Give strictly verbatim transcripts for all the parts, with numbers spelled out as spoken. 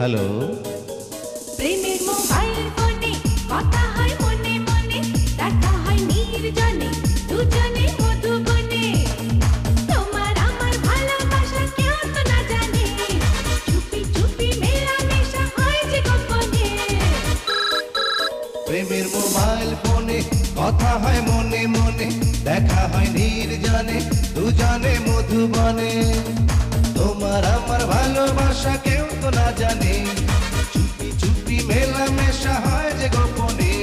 Hello. প্রেমের mobile ফোনে কথা হয় মনে মনে, দেখা হয় নির্জনে দুজনে মধুবনে। তোমার আমার ভালোবাসা কেউ তো না জানে, চুপি চুপি মেলামেশা হয় যে গোপনে। প্রেমের মোবাইল ফোনে কথা হয় মনে মনে, দেখা হয় নির্জনে দুজনে মধুবনে। তোমার আমার ভালোবাসা কেউ তো না জানে, চুপি চুপি মেলামেশা হয় যে গোপনে।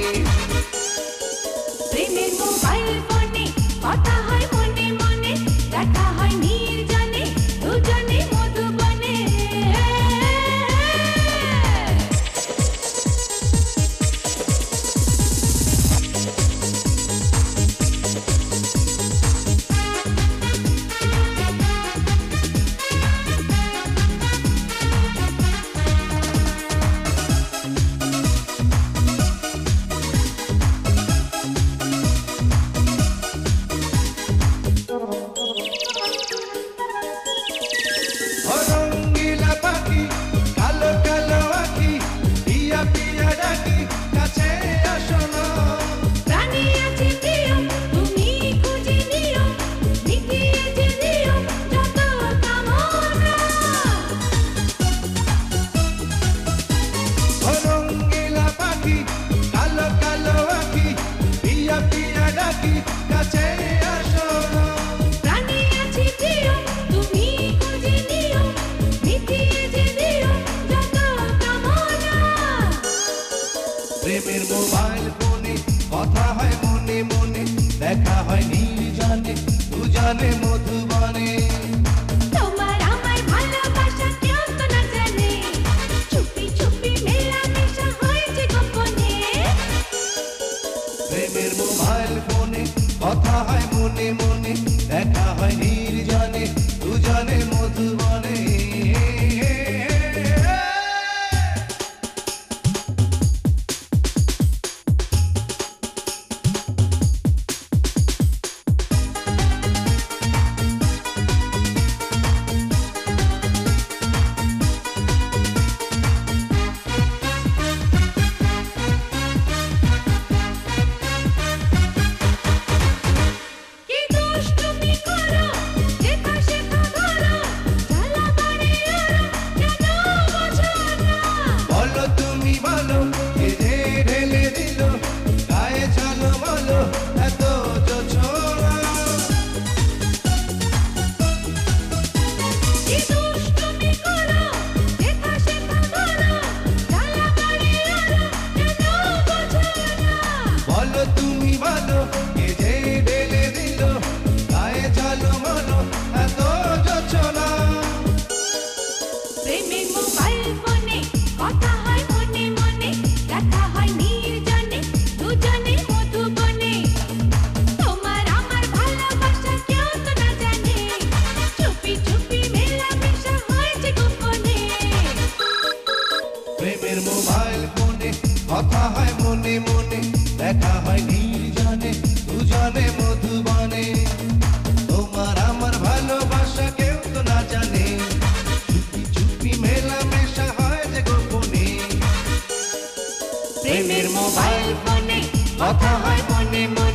প্রেমের মোবাইল ফোনে কথা হয় মনে মনে, দেখা হয় নির্জনে দুজনে মধুবনে। রঙ্গিলা পাখি কালো কালো আঁখি, পিয়া পিয়া ডাকি কাছে আসো না। প্রাণী আছে প্রিয় তুমি খুঁজে নিও, মিটিয়ে যে দিও যত কামনা। রঙ্গিলা পাখি কালো কালো আঁখি, পিয়া পিয়া ডাকি কাছে আসো না। প্রাণী আছে প্রিয় তুমি খুঁজে নিও, মিটিয়ে যে দিও যত কামনা। প্রেমের মোবাইল ফোনে কথা হয় মনে মনে, দেখা হয় নির্জনে দুজনে মধুবনে। তোমার আমার ভালোবাসা কেউ তো না জানে, চুপি চুপি মেলামেশা হয় যে গোপনে। প্রেমের মোবাইল ফোনে কথা হয় মনে মনে, দেখা হয় নির্জনে দুজনে মধুবনে। কি দোষ তুমি করো, যেথা সেথা ধরো, জ্বালা বাড়ি আরো কেন বোঝো না। বলো তুমি বলো কে যে ঢেলে দিল গায়ে চলো বলো এত জোছনা। কি দোষ তুমি করো, যেথা সেথা ধরো, জ্বালা বাড়ি আরো কেন বোঝো না। বলো তুমি বলো কে যে ঢেলে দিল গায়ে চলো বলো এত জোছনা। প্রেমের মোবাইল ফোনে কথা হয় মনে মনে, দেখা হয় নির্জনে দুজনে মধুবনে। তোমার আমার ভালোবাসা কেউ তো না জানে, চুপি চুপি মেলামেশা হয় যে গোপনে। প্রেমের মোবাইল ফোনে কথা হয় মনে মনে, দেখা হয় নির্জনে দুজনে মধুবনে। তোমার আমার ভালোবাসা কেউ তো না জানে, চুপি চুপি মেলামেশা হয় যে গোপনে। প্রেমের মোবাইল ফোনে কথা হয় মনে মনে,